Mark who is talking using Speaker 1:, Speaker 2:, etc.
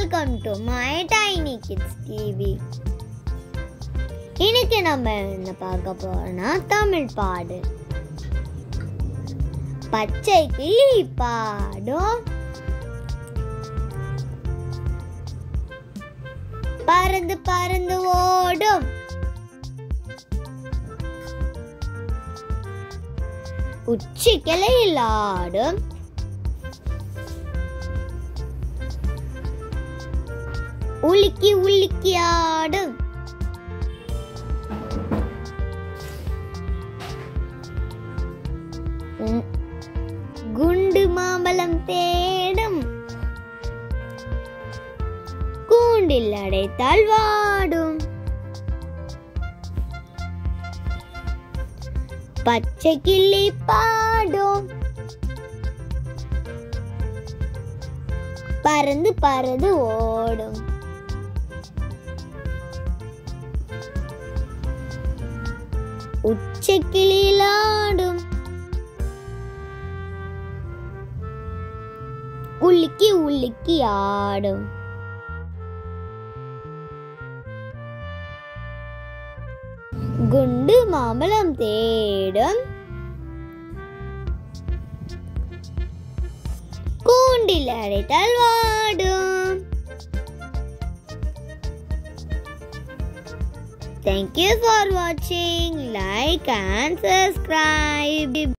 Speaker 1: Welcome to my Tiny Kids TV. இன்னைக்கு நம்ம என்ன பார்க்க போறோம்னா தமிழ் பாடு. பச்சை கிளி பாடும், பறந்து பறந்து ஓடும், உச்சி கிளையில் ஆடும், உலுக்கி உலுக்கி ஆடும், குண்டு மாம்பழம் தேடும், கூண்டில் அடைத்தால் வாடும், பச்சை கிளி பாடும், பறந்து பறந்து ஓடும், உச்சி கிளியில் ஆடும், உலுக்கி உலுக்கி ஆடும், குண்டு மாம்பழம் தேடும், கூண்டில் அடைத்தால் வாடும். Thank you for watching. Like and subscribe.